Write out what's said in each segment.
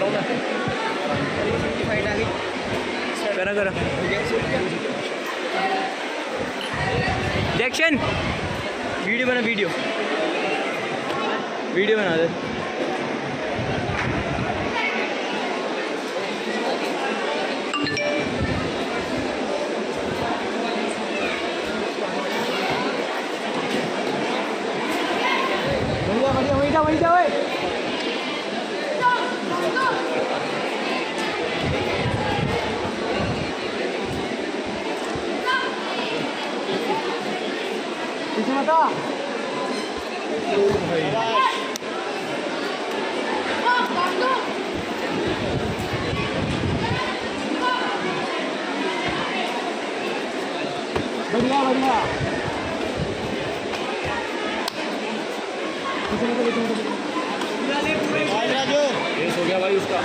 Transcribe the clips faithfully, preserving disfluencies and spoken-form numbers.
करा करा action video बना वीडियो वीडियो बना दे बढ़िया बढ़िया वही जा वही पीछे बता बढ़िया बढ़िया हो गया भाई उसका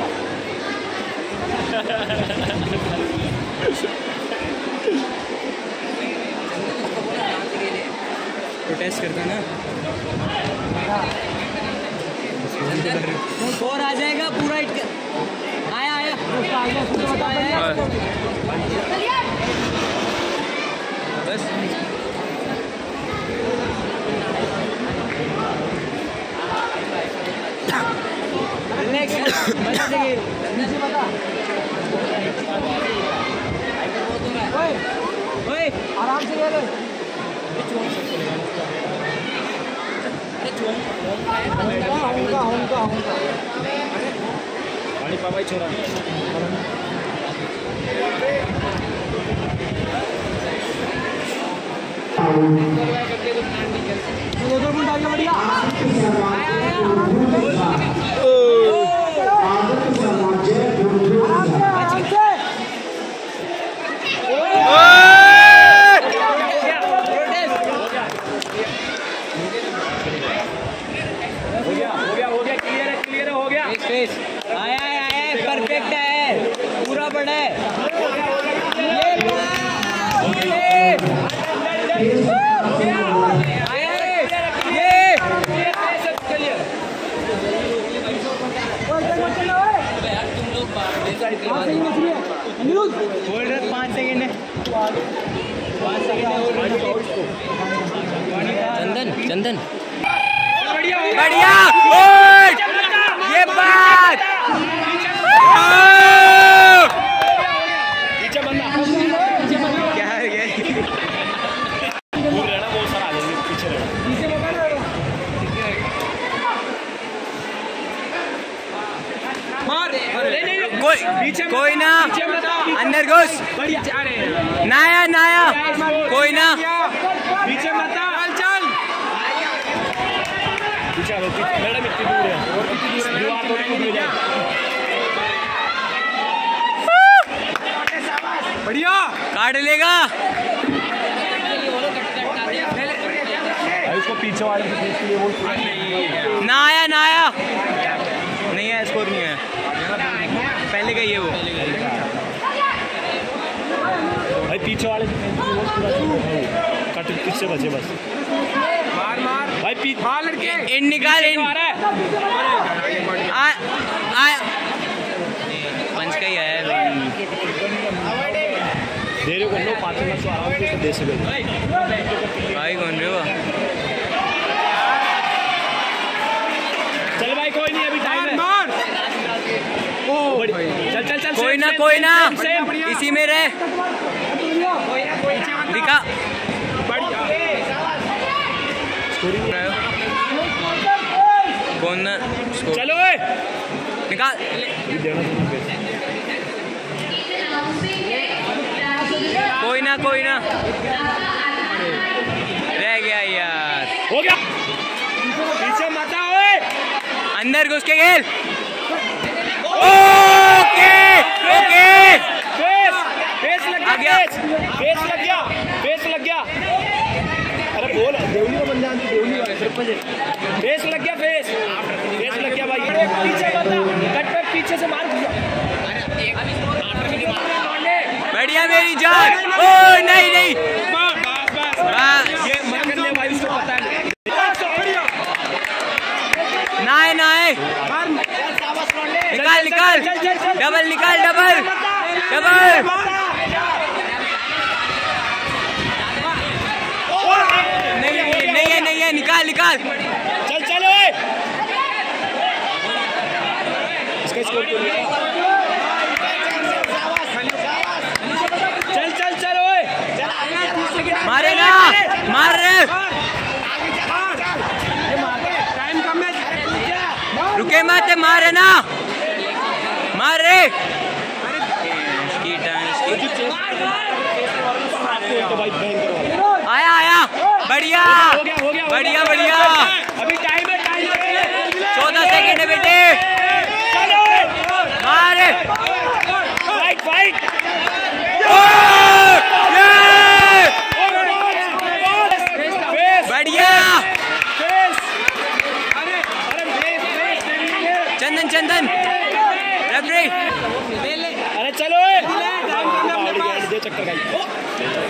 प्रोटेस्ट करता ना और आ जाएगा पूरा आया आया बस नीचे बता ओए आराम से ले ले होगा होगा होगा पानी पावा छोरा उधर मुंडा के बढ़िया आया आया आया परफेक्ट है पूरा बड़ा है पाँच सेकेंड है पाँच सेकेंड चंदन चंदन बढ़िया ये बात पीछे बंदा क्या है ये रहना बहुत सारा आ जाएंगे पीछे मार कोई पीछे कोई ना अंदर घुस नाया नाया कोई ना पीछे मत चल पीछे मैडम इतनी दूर है और कितनी दूर है दीवार थोड़ी दूर है बढ़िया काट लेगा इसको पीछे वाले के लिए वो ना आया ना आया नहीं है स्कोर नहीं है पहले का ये वो भाई पीछे वाले कट पीछे बचे बस मार मार भाई पीछे मार लड़के इन निकाल इन आ आ पंच का ही आया दे रहे को पाँच मिनट आराम से दे सके भाई कौन रहे हो चल भाई कोई नहीं अभी टाइम है मार ओ चल चल चल कोई ना कोई ना इसी में रहे दिखा कौन चलो निकाल कोई ना कोई ना रह गया यार हो गया पीछे मत ओए अंदर घुस के खेल ओके ओके फेस फेस लग गया फेस लग गया फेस लग गया अरे बोल देवली का बन जाती देवली वाले सरपंच फेस लग गया फेस फेस लग गया भाई पीछे बता कट पे पीछे से मार बढ़िया मेरी जान ओ नहीं नहीं ये मत कर ले भाई उसको पता है ना है ना है निकाल निकाल डबल निकाल डबल डबल नहीं नहीं है नहीं है निकाल निकाल चल चल ओए इसका स्कोर चल चल चल ओए मारे ना मार रे टाइम कम है रुके मत मारे ना मार रे आया आया बढ़िया बढ़िया बढ़िया अभी टाइम है टाइम है चौदह सेकेंड है बेटे मार फाइट फाइट बढ़िया चंदन चंदन रेफरी अरे चलो दे चक्कर का